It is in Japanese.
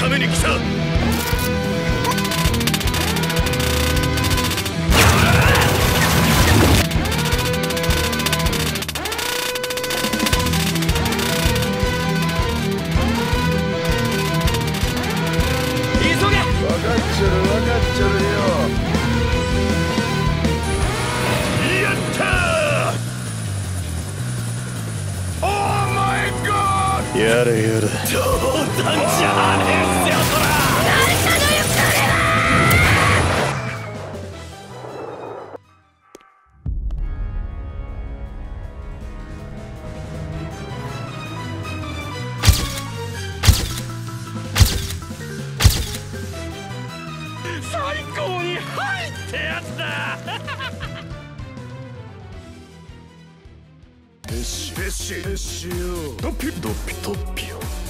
ために来た。 やれやれ。 冗談じゃねえっすよ、そら。 何かのよ、それは。 最高に入ってやつだ。 ペッシよ。ドッピドッピドッピよ。